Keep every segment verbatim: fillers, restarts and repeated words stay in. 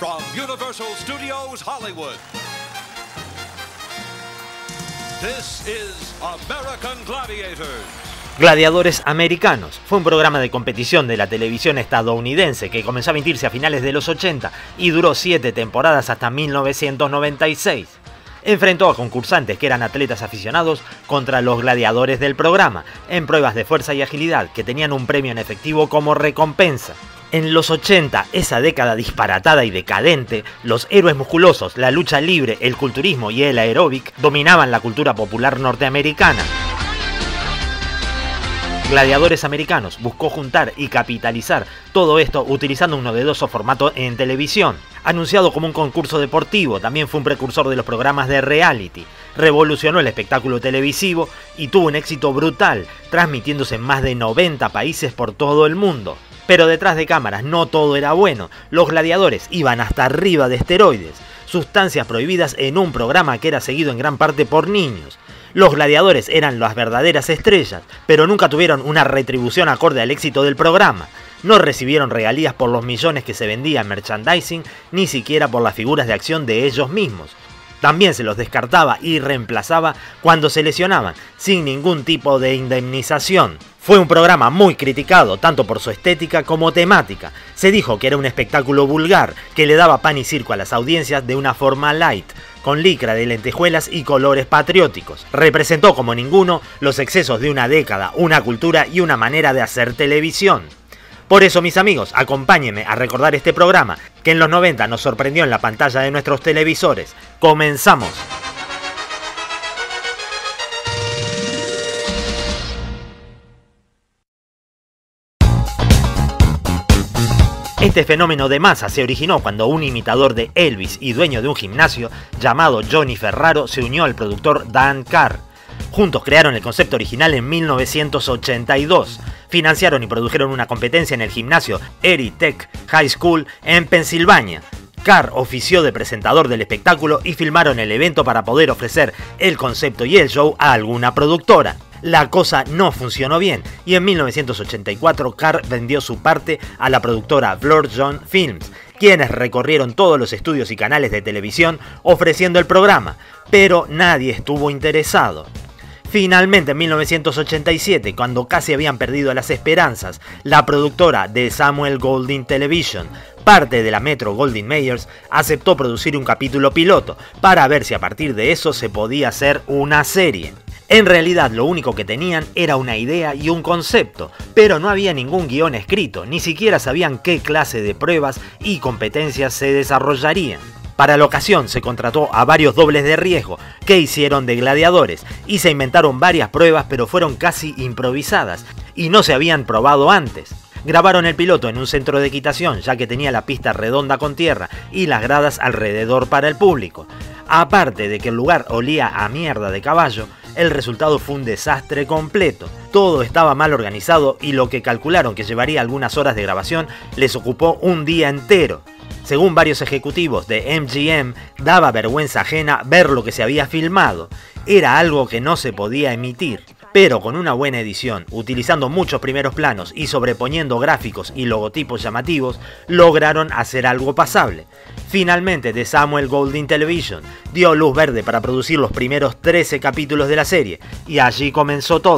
from Universal Studios Hollywood. This is American Gladiators. Gladiadores Americanos fue un programa de competición de la televisión estadounidense que comenzó a emitirse a finales de los ochenta y duró siete temporadas hasta mil novecientos noventa y seis. Enfrentó a concursantes que eran atletas aficionados contra los gladiadores del programa, en pruebas de fuerza y agilidad que tenían un premio en efectivo como recompensa. En los ochenta, esa década disparatada y decadente, los héroes musculosos, la lucha libre, el culturismo y el aeróbic dominaban la cultura popular norteamericana. Gladiadores Americanos buscó juntar y capitalizar todo esto utilizando un novedoso formato en televisión. Anunciado como un concurso deportivo, también fue un precursor de los programas de reality. Revolucionó el espectáculo televisivo y tuvo un éxito brutal, transmitiéndose en más de noventa países por todo el mundo. Pero detrás de cámaras no todo era bueno. Los gladiadores iban hasta arriba de esteroides, sustancias prohibidas en un programa que era seguido en gran parte por niños. Los gladiadores eran las verdaderas estrellas, pero nunca tuvieron una retribución acorde al éxito del programa. No recibieron regalías por los millones que se vendía en merchandising, ni siquiera por las figuras de acción de ellos mismos. También se los descartaba y reemplazaba cuando se lesionaban, sin ningún tipo de indemnización. Fue un programa muy criticado, tanto por su estética como temática. Se dijo que era un espectáculo vulgar, que le daba pan y circo a las audiencias de una forma light, con licra de lentejuelas y colores patrióticos. Representó como ninguno los excesos de una década, una cultura y una manera de hacer televisión. Por eso, mis amigos, acompáñenme a recordar este programa, que en los noventa nos sorprendió en la pantalla de nuestros televisores. ¡Comenzamos! Este fenómeno de masa se originó cuando un imitador de Elvis y dueño de un gimnasio llamado Johnny Ferraro se unió al productor Dan Carr. Juntos crearon el concepto original en mil novecientos ochenta y dos. Financiaron y produjeron una competencia en el gimnasio Erie Tech High School en Pensilvania. Carr ofició de presentador del espectáculo y filmaron el evento para poder ofrecer el concepto y el show a alguna productora. La cosa no funcionó bien y en mil novecientos ochenta y cuatro Carr vendió su parte a la productora Blood John Films, quienes recorrieron todos los estudios y canales de televisión ofreciendo el programa, pero nadie estuvo interesado. Finalmente, en mil novecientos ochenta y siete, cuando casi habían perdido las esperanzas, la productora de Samuel Goldwyn Television, parte de la Metro Goldwyn Mayers, aceptó producir un capítulo piloto para ver si a partir de eso se podía hacer una serie. En realidad lo único que tenían era una idea y un concepto, pero no había ningún guión escrito, ni siquiera sabían qué clase de pruebas y competencias se desarrollarían. Para la ocasión se contrató a varios dobles de riesgo que hicieron de gladiadores y se inventaron varias pruebas, pero fueron casi improvisadas y no se habían probado antes. Grabaron el piloto en un centro de equitación, ya que tenía la pista redonda con tierra y las gradas alrededor para el público. Aparte de que el lugar olía a mierda de caballo, el resultado fue un desastre completo. Todo estaba mal organizado y lo que calcularon que llevaría algunas horas de grabación les ocupó un día entero. Según varios ejecutivos de M G M, daba vergüenza ajena ver lo que se había filmado. Era algo que no se podía emitir. Pero con una buena edición, utilizando muchos primeros planos y sobreponiendo gráficos y logotipos llamativos, lograron hacer algo pasable. Finalmente, The Samuel Goldwyn Television dio luz verde para producir los primeros trece capítulos de la serie, y allí comenzó todo.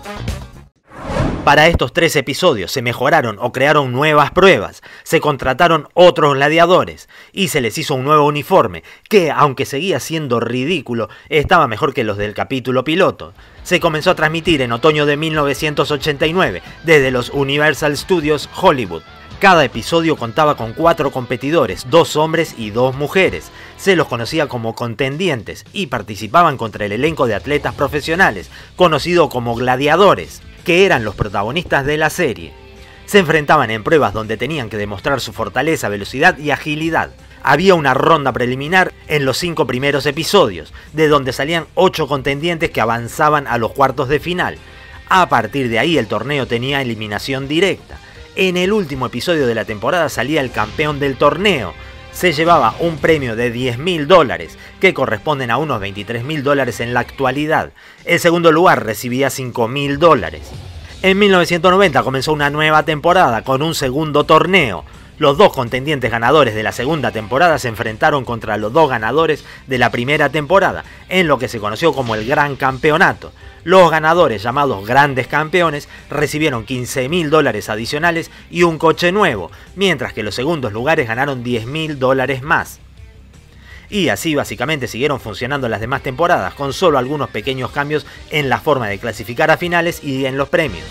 Para estos tres episodios se mejoraron o crearon nuevas pruebas, se contrataron otros gladiadores y se les hizo un nuevo uniforme que, aunque seguía siendo ridículo, estaba mejor que los del capítulo piloto. Se comenzó a transmitir en otoño de mil novecientos ochenta y nueve desde los Universal Studios Hollywood. Cada episodio contaba con cuatro competidores, dos hombres y dos mujeres. Se los conocía como contendientes y participaban contra el elenco de atletas profesionales, conocido como gladiadores, que eran los protagonistas de la serie. Se enfrentaban en pruebas donde tenían que demostrar su fortaleza, velocidad y agilidad. Había una ronda preliminar en los cinco primeros episodios, de donde salían ocho contendientes que avanzaban a los cuartos de final. A partir de ahí el torneo tenía eliminación directa. En el último episodio de la temporada salía el campeón del torneo. Se llevaba un premio de diez mil dólares, que corresponden a unos veintitrés mil dólares en la actualidad. El segundo lugar recibía cinco mil dólares. En mil novecientos noventa comenzó una nueva temporada con un segundo torneo. Los dos contendientes ganadores de la segunda temporada se enfrentaron contra los dos ganadores de la primera temporada, en lo que se conoció como el Gran Campeonato. Los ganadores, llamados Grandes Campeones, recibieron quince mil dólares adicionales y un coche nuevo, mientras que los segundos lugares ganaron diez mil dólares más. Y así básicamente siguieron funcionando las demás temporadas, con solo algunos pequeños cambios en la forma de clasificar a finales y en los premios.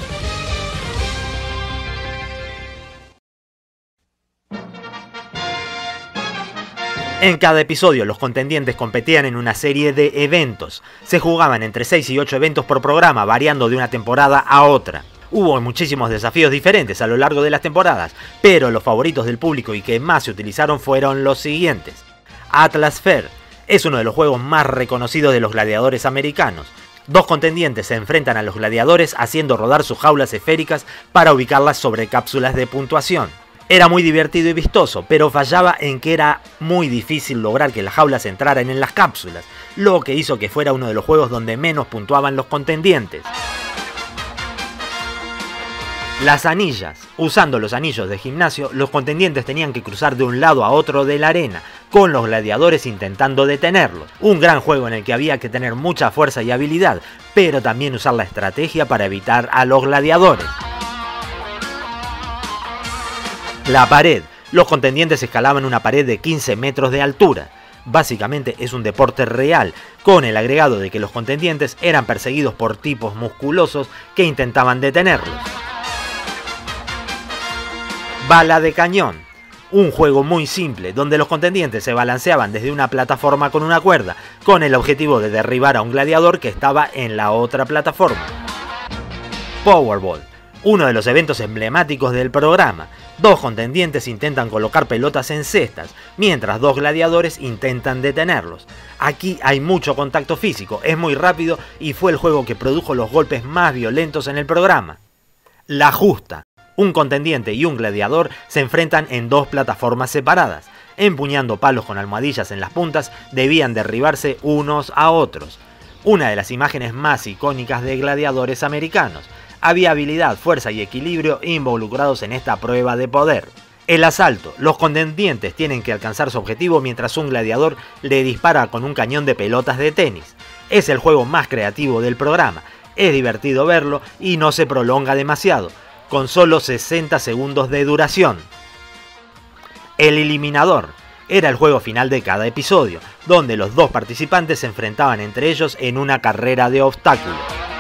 En cada episodio los contendientes competían en una serie de eventos. Se jugaban entre seis y ocho eventos por programa, variando de una temporada a otra. Hubo muchísimos desafíos diferentes a lo largo de las temporadas, pero los favoritos del público y que más se utilizaron fueron los siguientes. Atlas Fair es uno de los juegos más reconocidos de los gladiadores americanos. Dos contendientes se enfrentan a los gladiadores haciendo rodar sus jaulas esféricas para ubicarlas sobre cápsulas de puntuación. Era muy divertido y vistoso, pero fallaba en que era muy difícil lograr que las jaulas entraran en las cápsulas, lo que hizo que fuera uno de los juegos donde menos puntuaban los contendientes. Las anillas. Usando los anillos de gimnasio, los contendientes tenían que cruzar de un lado a otro de la arena, con los gladiadores intentando detenerlos. Un gran juego en el que había que tener mucha fuerza y habilidad, pero también usar la estrategia para evitar a los gladiadores. La pared. Los contendientes escalaban una pared de quince metros de altura. Básicamente es un deporte real, con el agregado de que los contendientes eran perseguidos por tipos musculosos que intentaban detenerlos. Bala de cañón. Un juego muy simple, donde los contendientes se balanceaban desde una plataforma con una cuerda, con el objetivo de derribar a un gladiador que estaba en la otra plataforma. Powerball. Uno de los eventos emblemáticos del programa. Dos contendientes intentan colocar pelotas en cestas, mientras dos gladiadores intentan detenerlos. Aquí hay mucho contacto físico, es muy rápido y fue el juego que produjo los golpes más violentos en el programa. La justa. Un contendiente y un gladiador se enfrentan en dos plataformas separadas. Empuñando palos con almohadillas en las puntas, debían derribarse unos a otros. Una de las imágenes más icónicas de gladiadores americanos. Había habilidad, fuerza y equilibrio involucrados en esta prueba de poder. El asalto. Los contendientes tienen que alcanzar su objetivo mientras un gladiador le dispara con un cañón de pelotas de tenis. Es el juego más creativo del programa. Es divertido verlo y no se prolonga demasiado, con solo sesenta segundos de duración. El eliminador. Era el juego final de cada episodio, donde los dos participantes se enfrentaban entre ellos en una carrera de obstáculos.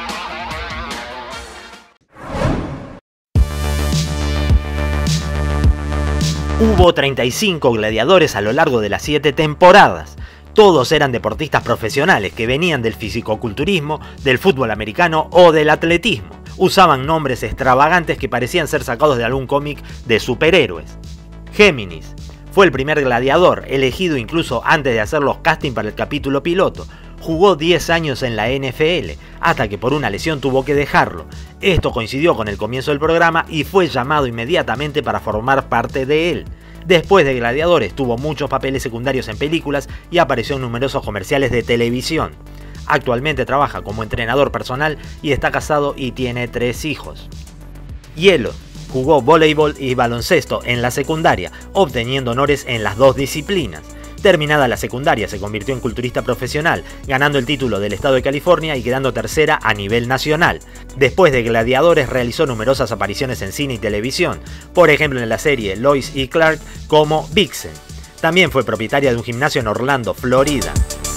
Hubo treinta y cinco gladiadores a lo largo de las siete temporadas. Todos eran deportistas profesionales que venían del fisicoculturismo, del fútbol americano o del atletismo. Usaban nombres extravagantes que parecían ser sacados de algún cómic de superhéroes. Géminis fue el primer gladiador, elegido incluso antes de hacer los castings para el capítulo piloto. Jugó diez años en la N F L, hasta que por una lesión tuvo que dejarlo. Esto coincidió con el comienzo del programa y fue llamado inmediatamente para formar parte de él. Después de Gladiadores tuvo muchos papeles secundarios en películas y apareció en numerosos comerciales de televisión. Actualmente trabaja como entrenador personal y está casado y tiene tres hijos. Hielo. Jugó voleibol y baloncesto en la secundaria, obteniendo honores en las dos disciplinas. Terminada la secundaria se convirtió en culturista profesional, ganando el título del estado de California y quedando tercera a nivel nacional. Después de Gladiadores realizó numerosas apariciones en cine y televisión, por ejemplo en la serie Lois y Clark como Vixen. También fue propietaria de un gimnasio en Orlando, Florida.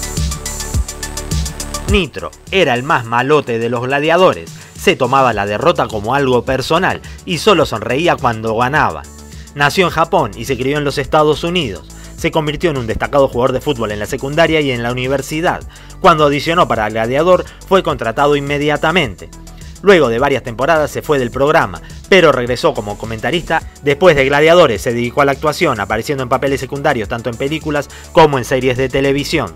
Nitro era el más malote de los gladiadores, se tomaba la derrota como algo personal y solo sonreía cuando ganaba. Nació en Japón y se crió en los Estados Unidos. Se convirtió en un destacado jugador de fútbol en la secundaria y en la universidad. Cuando audicionó para Gladiador, fue contratado inmediatamente. Luego de varias temporadas se fue del programa, pero regresó como comentarista. Después de Gladiadores se dedicó a la actuación, apareciendo en papeles secundarios tanto en películas como en series de televisión.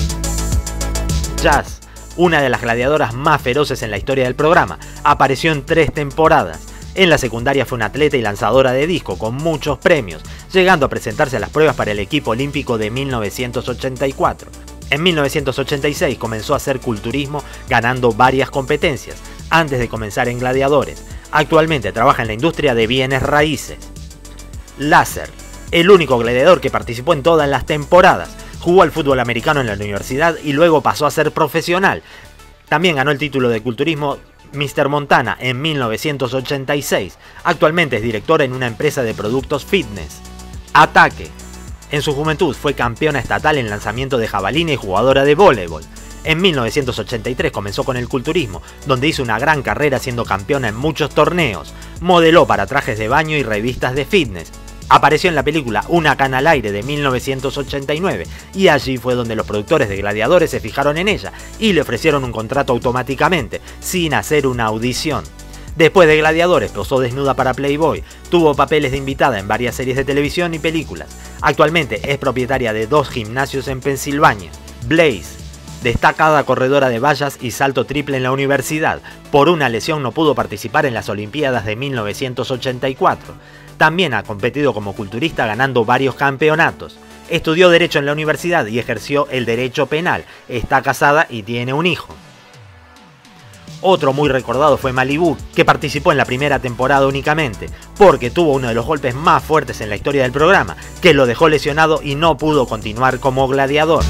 Jazz, una de las gladiadoras más feroces en la historia del programa, apareció en tres temporadas. En la secundaria fue una atleta y lanzadora de disco con muchos premios, llegando a presentarse a las pruebas para el equipo olímpico de mil novecientos ochenta y cuatro. En mil novecientos ochenta y seis comenzó a hacer culturismo, ganando varias competencias, antes de comenzar en Gladiadores. Actualmente trabaja en la industria de bienes raíces. Lasser, el único gladiador que participó en todas las temporadas. Jugó al fútbol americano en la universidad y luego pasó a ser profesional. También ganó el título de culturismo míster Montana en mil novecientos ochenta y seis. Actualmente es director en una empresa de productos fitness. Ataque. En su juventud fue campeona estatal en lanzamiento de jabalina y jugadora de voleibol. En mil novecientos ochenta y tres comenzó con el culturismo, donde hizo una gran carrera siendo campeona en muchos torneos. Modeló para trajes de baño y revistas de fitness. Apareció en la película Una cana al aire de mil novecientos ochenta y nueve y allí fue donde los productores de Gladiadores se fijaron en ella y le ofrecieron un contrato automáticamente, sin hacer una audición. Después de Gladiadores posó desnuda para Playboy, tuvo papeles de invitada en varias series de televisión y películas. Actualmente es propietaria de dos gimnasios en Pensilvania. Blaze, destacada corredora de vallas y salto triple en la universidad, por una lesión no pudo participar en las Olimpiadas de mil novecientos ochenta y cuatro. También ha competido como culturista ganando varios campeonatos. Estudió Derecho en la universidad y ejerció el derecho penal. Está casada y tiene un hijo. Otro muy recordado fue Malibu, que participó en la primera temporada únicamente, porque tuvo uno de los golpes más fuertes en la historia del programa, que lo dejó lesionado y no pudo continuar como gladiador.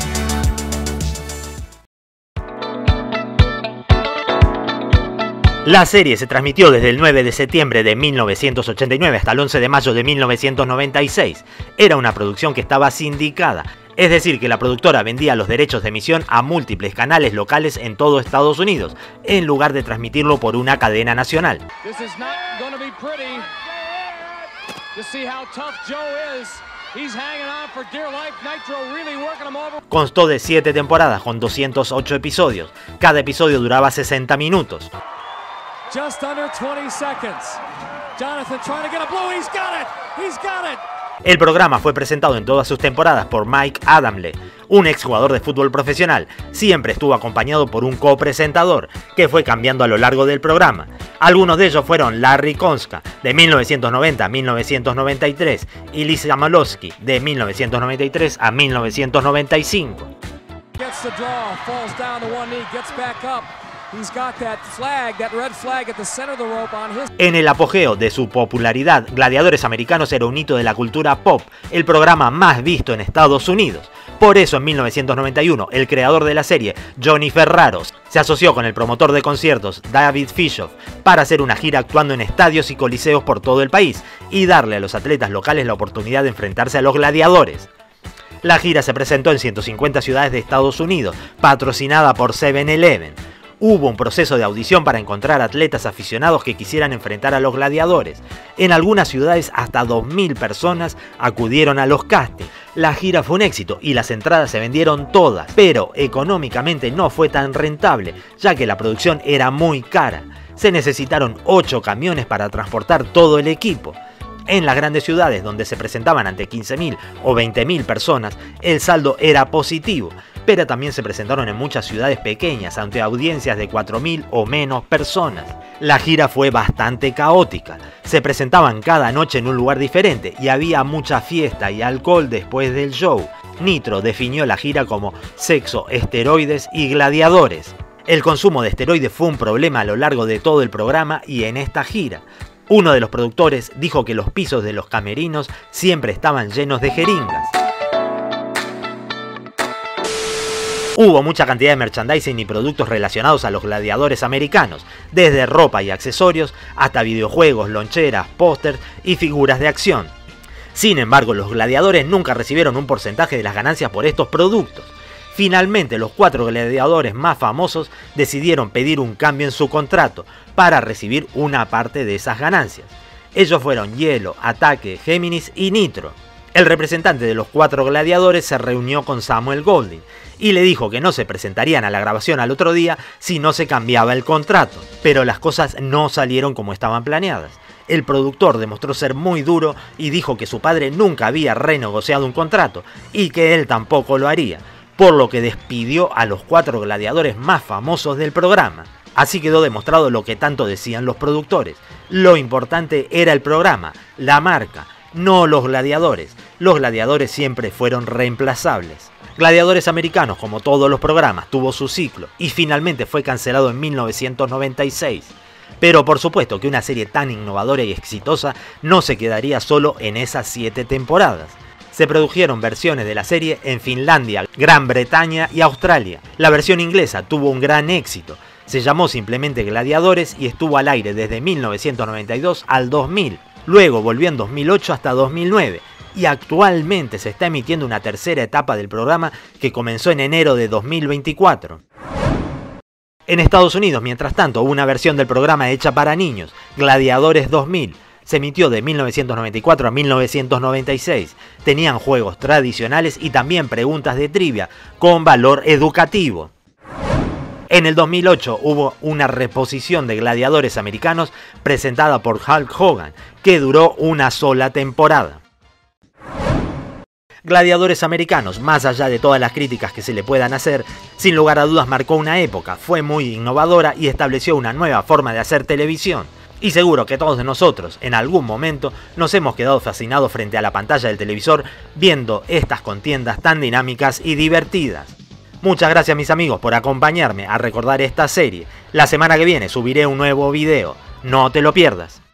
La serie se transmitió desde el nueve de septiembre de mil novecientos ochenta y nueve hasta el once de mayo de mil novecientos noventa y seis. Era una producción que estaba sindicada, es decir que la productora vendía los derechos de emisión a múltiples canales locales en todo Estados Unidos, en lugar de transmitirlo por una cadena nacional. Constó de siete temporadas con doscientos ocho episodios, cada episodio duraba sesenta minutos. Just under twenty seconds. Jonathan trying to get a blow. He's got it. He's got it. El programa fue presentado en todas sus temporadas por Mike Adamle, un exjugador de fútbol profesional. Siempre estuvo acompañado por un copresentador, que fue cambiando a lo largo del programa. Algunos de ellos fueron Larry Konska, de mil novecientos noventa a mil novecientos noventa y tres, y Lisa Malowski, de mil novecientos noventa y tres a mil novecientos noventa y cinco. Gets the draw, falls down to one knee, gets back up. He's got that flag, that red flag at the center of the rope on his... En el apogeo de su popularidad, Gladiadores Americanos era un hito de la cultura pop, el programa más visto en Estados Unidos. Por eso en mil novecientos noventa y uno, el creador de la serie, Johnny Ferraro, se asoció con el promotor de conciertos, David Fishoff, para hacer una gira actuando en estadios y coliseos por todo el país y darle a los atletas locales la oportunidad de enfrentarse a los gladiadores. La gira se presentó en ciento cincuenta ciudades de Estados Unidos, patrocinada por seven eleven. Hubo un proceso de audición para encontrar atletas aficionados que quisieran enfrentar a los gladiadores. En algunas ciudades hasta dos mil personas acudieron a los castings. La gira fue un éxito y las entradas se vendieron todas, pero económicamente no fue tan rentable, ya que la producción era muy cara. Se necesitaron ocho camiones para transportar todo el equipo. En las grandes ciudades donde se presentaban ante quince mil o veinte mil personas, el saldo era positivo, pero también se presentaron en muchas ciudades pequeñas ante audiencias de cuatro mil o menos personas. La gira fue bastante caótica, se presentaban cada noche en un lugar diferente y había mucha fiesta y alcohol después del show. Nitro definió la gira como sexo, esteroides y gladiadores. El consumo de esteroides fue un problema a lo largo de todo el programa y en esta gira. Uno de los productores dijo que los pisos de los camerinos siempre estaban llenos de jeringas. Hubo mucha cantidad de merchandising y productos relacionados a los gladiadores americanos, desde ropa y accesorios hasta videojuegos, loncheras, pósters y figuras de acción. Sin embargo, los gladiadores nunca recibieron un porcentaje de las ganancias por estos productos. Finalmente, los cuatro gladiadores más famosos decidieron pedir un cambio en su contrato para recibir una parte de esas ganancias. Ellos fueron Hielo, Ataque, Géminis y Nitro. El representante de los cuatro gladiadores se reunió con Samuel Goldwyn y le dijo que no se presentarían a la grabación al otro día si no se cambiaba el contrato. Pero las cosas no salieron como estaban planeadas. El productor demostró ser muy duro y dijo que su padre nunca había renegociado un contrato y que él tampoco lo haría, por lo que despidió a los cuatro gladiadores más famosos del programa. Así quedó demostrado lo que tanto decían los productores. Lo importante era el programa, la marca, no los gladiadores. Los gladiadores siempre fueron reemplazables. Gladiadores Americanos, como todos los programas, tuvo su ciclo y finalmente fue cancelado en mil novecientos noventa y seis. Pero por supuesto que una serie tan innovadora y exitosa no se quedaría solo en esas siete temporadas. Se produjeron versiones de la serie en Finlandia, Gran Bretaña y Australia. La versión inglesa tuvo un gran éxito. Se llamó simplemente Gladiadores y estuvo al aire desde mil novecientos noventa y dos al dos mil. Luego volvió en dos mil ocho hasta dos mil nueve. Y actualmente se está emitiendo una tercera etapa del programa que comenzó en enero de dos mil veinticuatro. En Estados Unidos, mientras tanto, hubo una versión del programa hecha para niños, Gladiadores dos mil. Se emitió de mil novecientos noventa y cuatro a mil novecientos noventa y seis. Tenían juegos tradicionales y también preguntas de trivia, con valor educativo. En el dos mil ocho hubo una reposición de Gladiadores Americanos presentada por Hulk Hogan, que duró una sola temporada. Gladiadores Americanos, más allá de todas las críticas que se le puedan hacer, sin lugar a dudas marcó una época, fue muy innovadora y estableció una nueva forma de hacer televisión. Y seguro que todos nosotros, en algún momento, nos hemos quedado fascinados frente a la pantalla del televisor viendo estas contiendas tan dinámicas y divertidas. Muchas gracias mis amigos por acompañarme a recordar esta serie. La semana que viene subiré un nuevo video, no te lo pierdas.